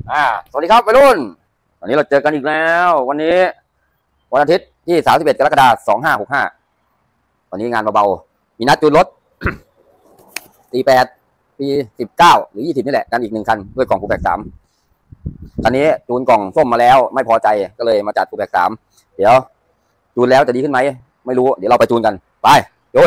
สวัสดีครับวัยรุ่นวันนี้เราเจอกันอีกแล้ววันนี้วันอาทิตย์ที่31 กรกฎาคม 2565วันนี้งานเบาๆมีนัดจูนรถ 48 ปี 19 หรือ 20นี่แหละกันอีก1 คันด้วยกล่องฟูแบก3คันนี้จูนกล่องส้มมาแล้วไม่พอใจก็เลยมาจัดฟูแบก3เดี๋ยวจูนแล้วจะดีขึ้นไหมไม่รู้เดี๋ยวเราไปจูนกันไปจูน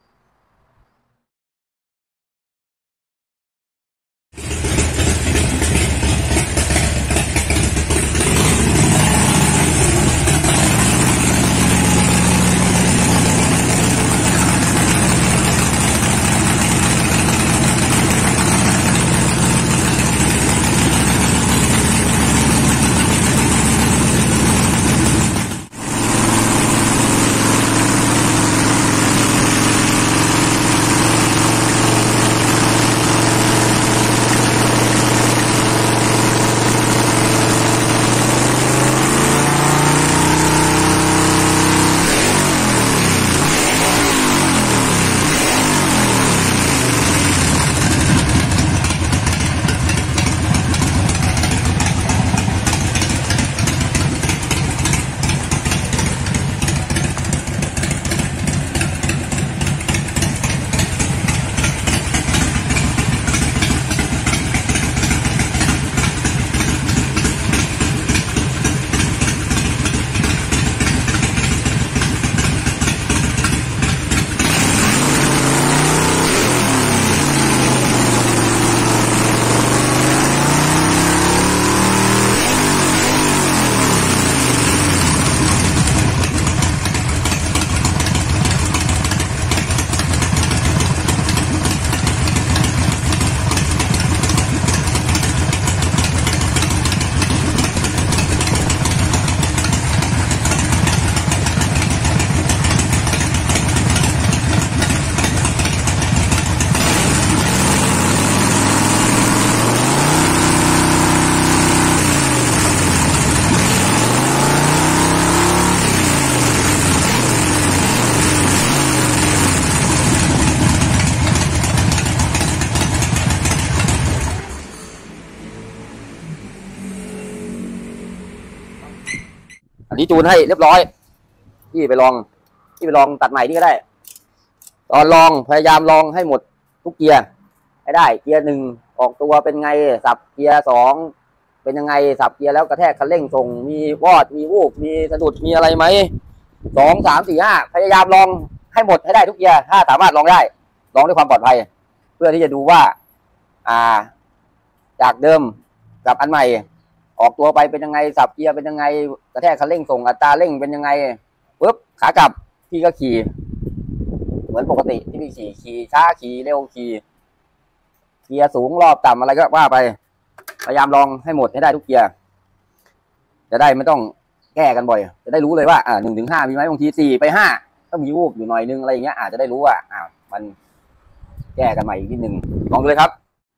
อันนี้จูนให้เรียบร้อยพี่ไปลองตัดใหม่นี่ก็ได้ตอนลองพยายามลองให้หมดทุกเกียร์ให้ได้เกียร์1ออกตัวเป็นไงสับเกียร์2เป็นยังไงสับเกียร์แล้วกระแทกคันเร่งส่งมีวอดมีวูบมีสะดุดมีอะไรไหม2 3 4 5พยายามลองให้หมดให้ได้ทุกเกียร์ถ้าสามารถลองได้ลองด้วยความปลอดภัยเพื่อที่จะดูว่าจากเดิมกับอันใหม่ออกตัวไปเป็นยังไงสับเกียร์เป็นยังไงกระแทกคันเร่งส่งอัตราเร่งเป็นยังไงปุ๊บขากลับพี่ก็ขี่เหมือนปกติที่พี่ขี่ช้าขี่เร็วขี่เกียร์สูงรอบต่ำอะไรก็ว่าไปพยายามลองให้หมดให้ได้ทุกเกียร์จะได้ไม่ต้องแก้กันบ่อยจะได้รู้เลยว่า1 ถึง 5มีไหมบางที4 ไป 5ก็มีวูบอยู่หน่อยนึงอะไรอย่างเงี้ยอาจจะได้รู้ว่ามันแก้กันใหม่อีกนิดนึงลองดูเลยครับ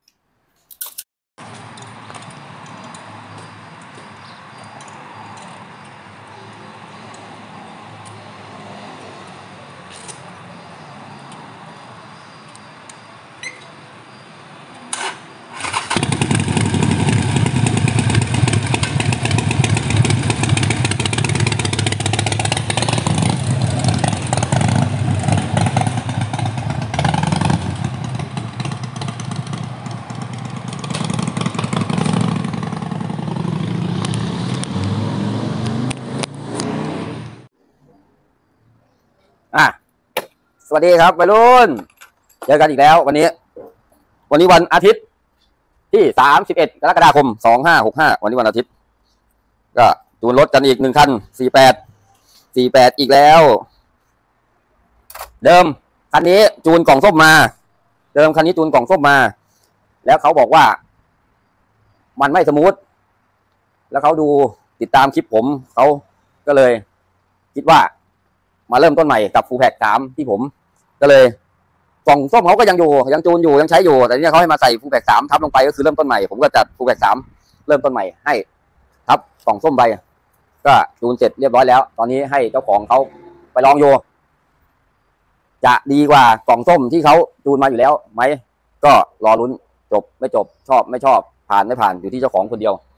สวัสดีครับวัยรุ่นเจอกันอีกแล้ววันนี้วันอาทิตย์ที่31 กรกฎาคม 2565วันนี้วันอาทิตย์ก็จูนรถกันอีก1 คัน48อีกแล้วเดิมคันนี้จูนกล่องส้มมาแล้วเขาบอกว่ามันไม่สมูทแล้วเขาดูติดตามคลิปผมเขาก็เลยคิดว่ามาเริ่มต้นใหม่กับฟูแพ็ก3ที่ผมก็เลยกล่องส้มเขาก็ยังอยู่ยังจูนอยู่ยังใช้อยู่แต่เนี่ยเขาให้มาใส่ฟูแพ็ก3ทับลงไปก็คือเริ่มต้นใหม่ผมก็จัดฟูแพ็ก3เริ่มต้นใหม่ให้ทับกล่องส้มไปก็จูนเสร็จเรียบร้อยแล้วตอนนี้ให้เจ้าของเขาไปลองอยู่จะดีกว่ากล่องส้มที่เขาจูนมาอยู่แล้วไหมก็รอลุ้นจบไม่จบชอบไม่ชอบผ่านไม่ผ่านอยู่ที่เจ้าของคนเดียว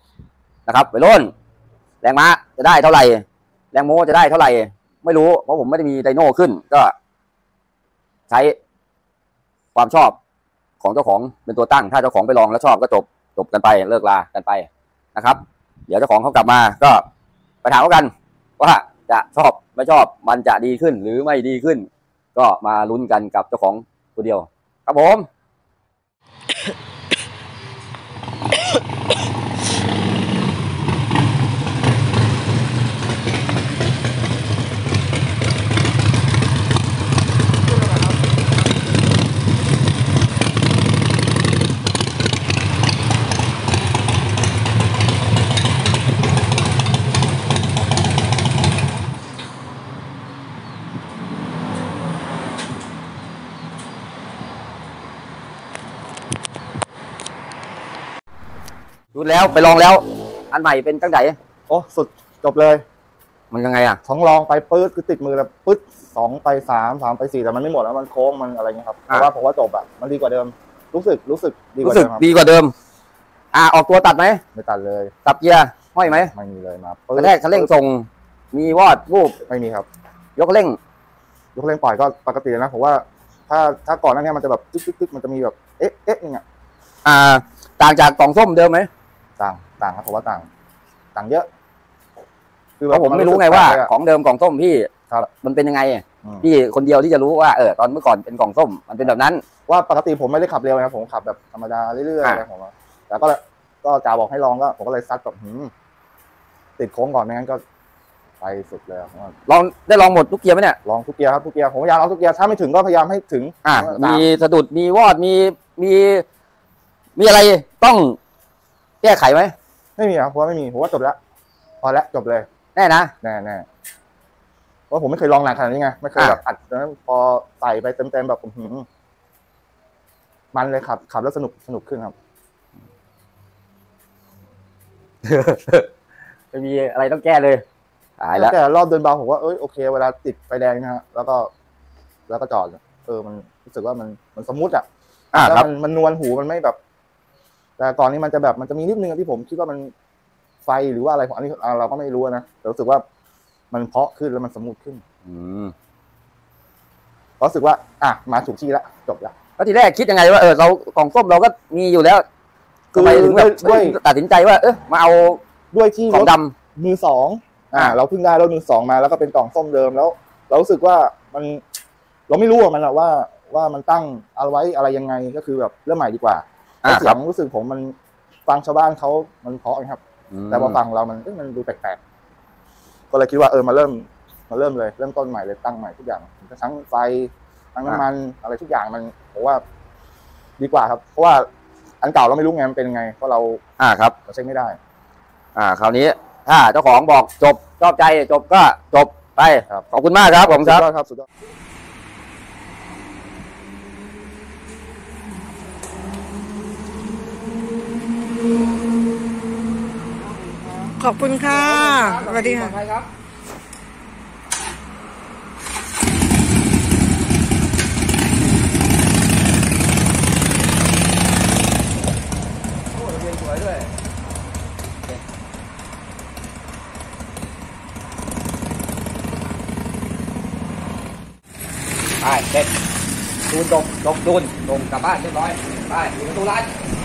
นะครับวัยรุ่นแรงม้าจะได้เท่าไหร่แรงโม้จะได้เท่าไหร่ไม่รู้เพราะผมไม่ได้มีไดโน่ขึ้นก็ใช้ความชอบของเจ้าของเป็นตัวตั้งถ้าเจ้าของไปลองแล้วชอบก็จบกันไปเลิกลากันไปนะครับเดี๋ยวเจ้าของเขากลับมาก็ไปถามกันว่าจะชอบไม่ชอบมันจะดีขึ้นหรือไม่ดีขึ้นก็มาลุ้นกันกับเจ้าของตัวเดียวครับผมดูแล้วไปลองแล้วอันใหม่เป็นตั้งไหนโอ้สุดจบเลยมันยังไงอ่ะท้องลองไปปื๊ดคือติดมือแล้วปื๊ด2 ไป 3 ไป 4แต่มันไม่หมดแล้วมันโค้งมันอะไรเงี้ยครับเพราะว่าผมว่าจบอะมันดีกว่าเดิมรู้สึกดีกว่าเดิมครับดีกว่าเดิมออกตัวตัดไหมไม่ตัดเลยตับเกียร์ห้อยไหมไม่มีเลยมากระแทกคันเร่งส่งมีวอดวูบไม่มีครับยกเร่งปล่อยก็ปกตินะผมว่าถ้าก่อนหน้านี้มันจะแบบตึ๊กมันจะมีแบบเอ๊ะอย่างเงี้ยต่างจากกล่องส้มเดิมไหมต่างครับผมว่าต่างเยอะคือผมไม่รู้ไงว่าของเดิมกล่องส้มพี่มันเป็นยังไงพี่คนเดียวที่จะรู้ว่าตอนเมื่อก่อนเป็นกล่องส้มมันเป็นแบบนั้นว่าปกติผมไม่ได้ขับเร็วนะผมขับแบบธรรมดาเรื่อยๆอะไรผมแต่ก็จ่าบอกให้ลองก็ผมก็เลยซัดแบบติดโค้งก่อนไม่งั้นก็ไปสุดเลยลองได้ลองหมดทุกเกียร์ไหมเนี่ยลองทุกเกียร์ครับทุกเกียร์ผมพยายามลองทุกเกียร์ถ้าไม่ถึงก็พยายามให้ถึงมีสะดุดมีวอดมีอะไรต้องแก้ไขไหมไม่มีครับเพราะไม่มีผมว่าจบแล้วพอแล้วจบเลยแน่นะแน่เพราะผมไม่เคยลองหนักขนาดนี้ไงไม่เคยแบบอัดแล้วพอใส่ไปเต็มแบบมันเลยขับแล้วสนุกขึ้นครับไม่มีอะไรต้องแก้เลยแต่รอบเดินเบาผมว่าโอเคเวลาติดไฟแดงนะฮะแล้วก็จอดมันรู้สึกว่ามันสมูทแล้วมันนวลหูมันไม่แบบแต่ก่อนนี้มันจะมีนิดนึงที่ผมคิดว่ามันไฟหรือว่าอะไรของอันนี้เราก็ไม่รู้นะแต่รู้สึกว่ามันเพาะขึ้นแล้วมันสมูทขึ้นรู้สึกว่ามาถูกที่แล้วจบแล้วทีแรกคิดยังไงว่าเรากล่องส้มเราก็มีอยู่แล้วทำไมถึงแบบตัดสินใจว่ามาเอาด้วยที่กล่องดำมือ 2เราเพิ่งได้รถมือ 2มาแล้วก็เป็นกล่องส้มเดิมแล้วเรารู้สึกว่ามันเราไม่รู้มันว่ามันตั้งเอาไว้อะไรยังไงก็คือแบบเรื่องใหม่ดีกว่าเสียงรู้สึกผมมันฟังชาวบ้านเขามันเพราะครับแต่พอฟังเรามันดูแปลกๆก็เลยคิดว่ามาเริ่มเลยเริ่มต้นใหม่เลยตั้งใหม่ทุกอย่างทั้งไฟทั้งน้ำมันอะไรทุกอย่างมันผมว่าดีกว่าครับเพราะว่าอันเก่าเราไม่รู้ไงมันเป็นยังไงเพราะเราครับเราเช็คไม่ได้คราวนี้ถ้าเจ้าของบอกจบชอบใจจบก็จบไปขอบคุณมากครับผมครับสุดยอดขอบคุณค่ะสวัสดีค่ะไปเสร็จดูนจบดูนลงกลับบ้านเรียบร้อยไปอยู่ประตูร้าน